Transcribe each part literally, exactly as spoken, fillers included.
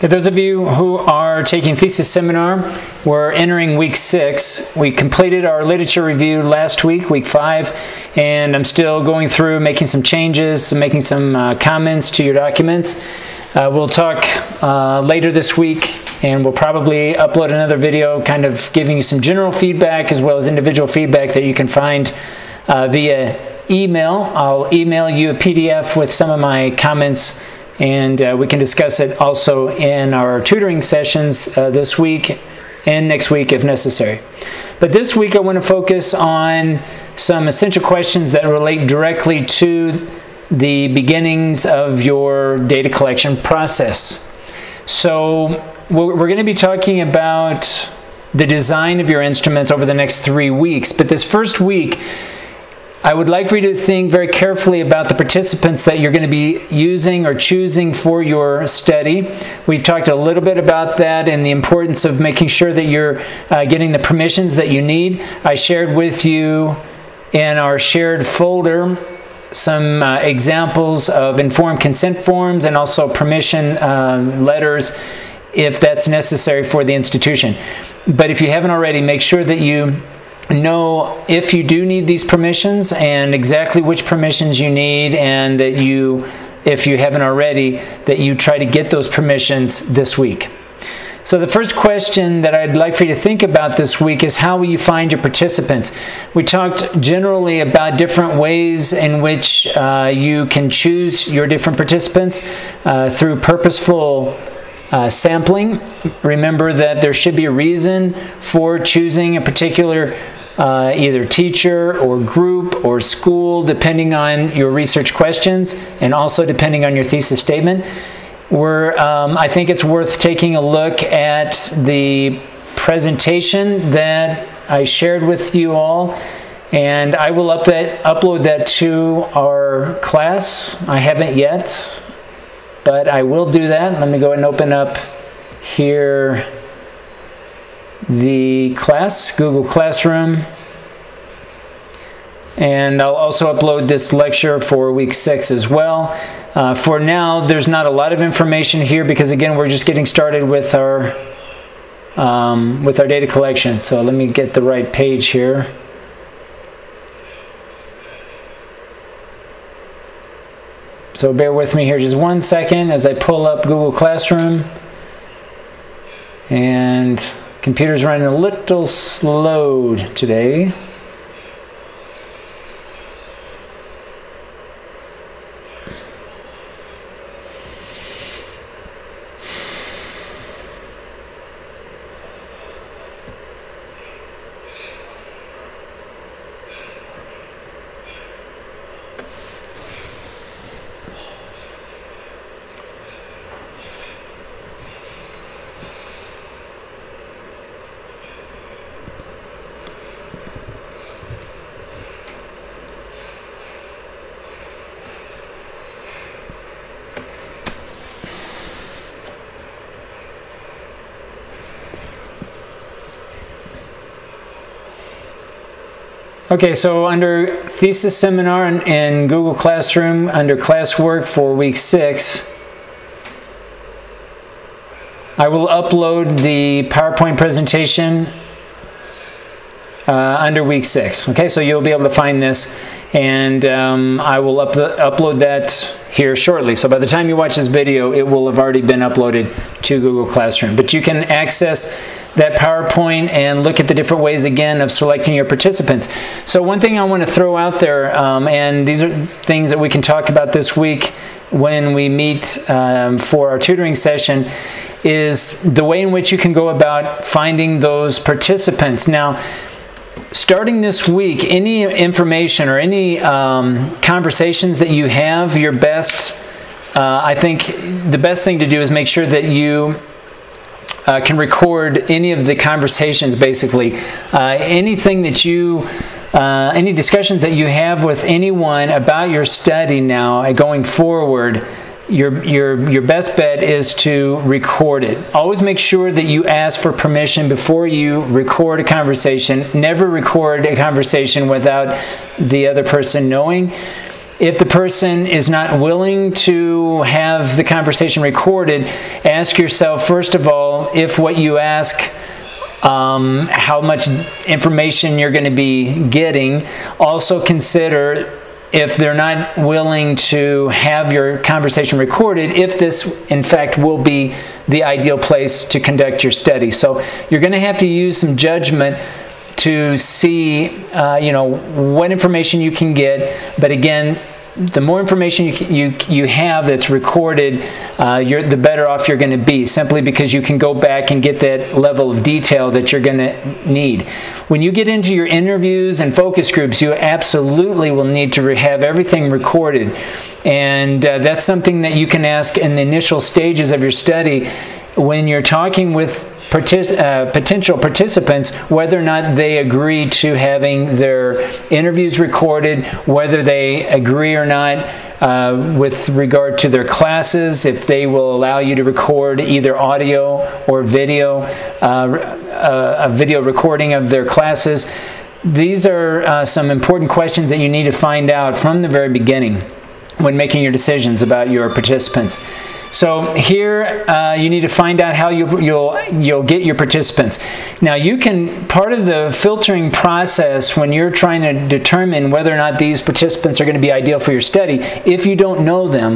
For those of you who are taking thesis seminar, we're entering week six. We completed our literature review last week, week five, and I'm still going through making some changes, making some uh, comments to your documents. Uh, we'll talk uh, later this week, and we'll probably upload another video kind of giving you some general feedback as well as individual feedback that you can find uh, via email. I'll email you a P D F with some of my comments, and uh, we can discuss it also in our tutoring sessions uh, this week and next week if necessary. But this week I want to focus on some essential questions that relate directly to the beginnings of your data collection process. So we're going to be talking about the design of your instruments over the next three weeks. But this first week, I would like for you to think very carefully about the participants that you're going to be using or choosing for your study. We've talked a little bit about that and the importance of making sure that you're uh, getting the permissions that you need. I shared with you in our shared folder some uh, examples of informed consent forms and also permission uh, letters if that's necessary for the institution. But if you haven't already, make sure that you know if you do need these permissions and exactly which permissions you need, and that you, if you haven't already, that you try to get those permissions this week. So the first question that I'd like for you to think about this week is, how will you find your participants? We talked generally about different ways in which uh, you can choose your different participants uh, through purposeful uh, sampling. Remember that there should be a reason for choosing a particular uh, either teacher or group or school, depending on your research questions and also depending on your thesis statement. We're, um, I think it's worth taking a look at the presentation that I shared with you all, and I will up that, upload that to our class. I haven't yet, but I will do that. Let me go and open up here the class, Google Classroom, and I'll also upload this lecture for week six as well. Uh, for now, there's not a lot of information here because, again, we're just getting started with our um, with our data collection. So let me get the right page here. So bear with me here just one second as I pull up Google Classroom. And computer's running a little slow today. Okay, so under thesis seminar in, in Google Classroom, under classwork for week six, I will upload the PowerPoint presentation uh, under week six. Okay, so you'll be able to find this, and um, I will up upload that here shortly. So by the time you watch this video, it will have already been uploaded to Google Classroom. But you can access that PowerPoint and look at the different ways, again, of selecting your participants. So one thing I want to throw out there, um, and these are things that we can talk about this week when we meet um, for our tutoring session, is the way in which you can go about finding those participants. Now, starting this week, any information or any um, conversations that you have, your best, uh, I think the best thing to do is make sure that you Uh, can record any of the conversations, basically. Uh, anything that you, uh, any discussions that you have with anyone about your study now uh, going forward, your, your, your best bet is to record it. Always make sure that you ask for permission before you record a conversation. Never record a conversation without the other person knowing. If the person is not willing to have the conversation recorded, ask yourself, first of all, if what you ask, um, how much information you're going to be getting. Also consider, if they're not willing to have your conversation recorded, if this, in fact, will be the ideal place to conduct your study. So you're going to have to use some judgment to see, uh, you know, what information you can get. But again, the more information you you, you have that's recorded, uh, you're, the better off you're going to be, simply because you can go back and get that level of detail that you're going to need. When you get into your interviews and focus groups, you absolutely will need to have everything recorded. And uh, that's something that you can ask in the initial stages of your study when you're talking with Partic uh, potential participants, whether or not they agree to having their interviews recorded, whether they agree or not uh, with regard to their classes, if they will allow you to record either audio or video, uh, a video recording of their classes. These are uh, some important questions that you need to find out from the very beginning when making your decisions about your participants. So here uh, you need to find out how you, you'll you'll get your participants. Now you can, part of the filtering process when you're trying to determine whether or not these participants are going to be ideal for your study, if you don't know them,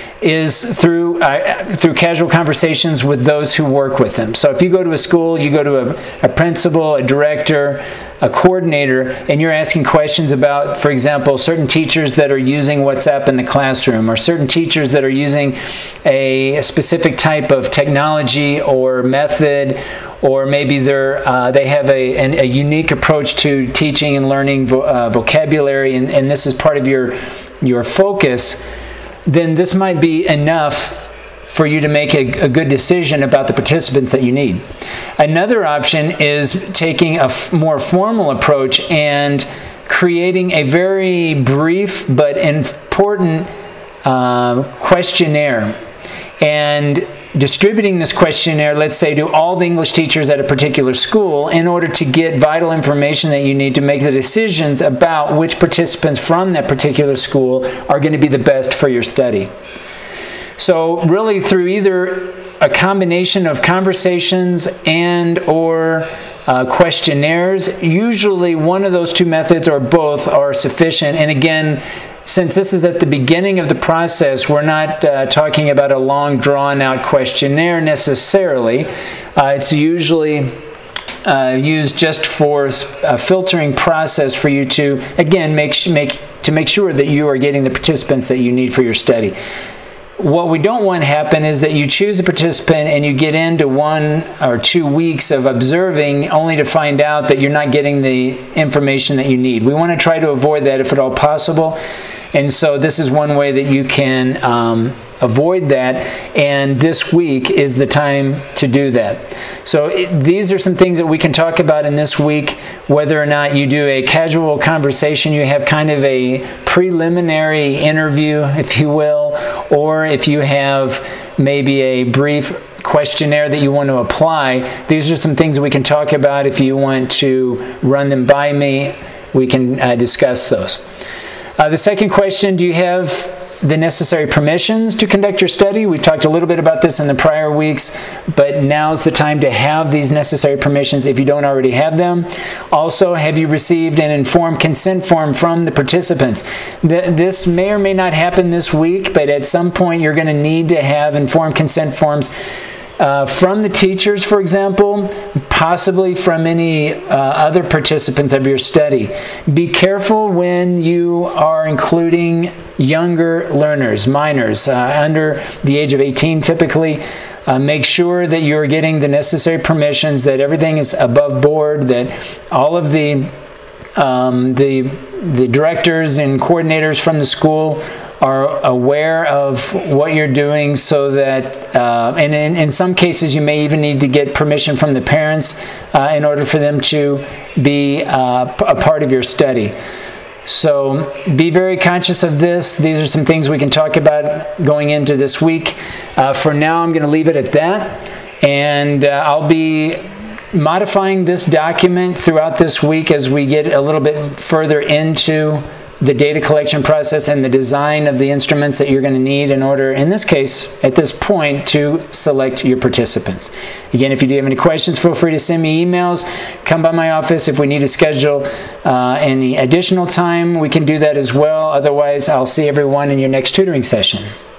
is through uh, through casual conversations with those who work with them. So if you go to a school, you go to a, a principal, a director, a coordinator, and you're asking questions about, for example, certain teachers that are using WhatsApp in the classroom, or certain teachers that are using a, a specific type of technology or method, or maybe they're, uh, they have a, an, a unique approach to teaching and learning vo uh, vocabulary, and, and this is part of your, your focus, then this might be enough for you to make a, a good decision about the participants that you need. Another option is taking a f more formal approach and creating a very brief but important uh, questionnaire, and distributing this questionnaire, let's say, to all the English teachers at a particular school in order to get vital information that you need to make the decisions about which participants from that particular school are going to be the best for your study. So really, through either a combination of conversations and or uh, questionnaires, usually one of those two methods or both are sufficient. And again, since this is at the beginning of the process, we're not uh, talking about a long drawn-out questionnaire necessarily. Uh, it's usually uh, used just for a filtering process for you to, again, make, make, to make sure that you are getting the participants that you need for your study. What we don't want to happen is that you choose a participant and you get into one or two weeks of observing only to find out that you're not getting the information that you need. We want to try to avoid that if at all possible. And so this is one way that you can um, avoid that, and this week is the time to do that. So it, these are some things that we can talk about in this week, whether or not you do a casual conversation, you have kind of a preliminary interview, if you will, or if you have maybe a brief questionnaire that you want to apply. These are some things that we can talk about. If you want to run them by me, we can uh, discuss those. Uh, the second question, do you have the necessary permissions to conduct your study? We've talked a little bit about this in the prior weeks, but now's the time to have these necessary permissions if you don't already have them. Also, have you received an informed consent form from the participants? Th this may or may not happen this week, but at some point you're going to need to have informed consent forms Uh, from the teachers, for example, possibly from any uh, other participants of your study. Be careful when you are including younger learners, minors, uh, under the age of eighteen typically. Uh, make sure that you're getting the necessary permissions, that everything is above board, that all of the, um, the, the directors and coordinators from the school are aware of what you're doing, so that, uh, and in, in some cases you may even need to get permission from the parents uh, in order for them to be uh, a part of your study. So be very conscious of this. These are some things we can talk about going into this week. Uh, for now, I'm going to leave it at that, and uh, I'll be modifying this document throughout this week as we get a little bit further into the data collection process and the design of the instruments that you're going to need in order, in this case, at this point, to select your participants. Again, if you do have any questions, feel free to send me emails. Come by my office. If we need to schedule uh, any additional time, we can do that as well. Otherwise, I'll see everyone in your next tutoring session.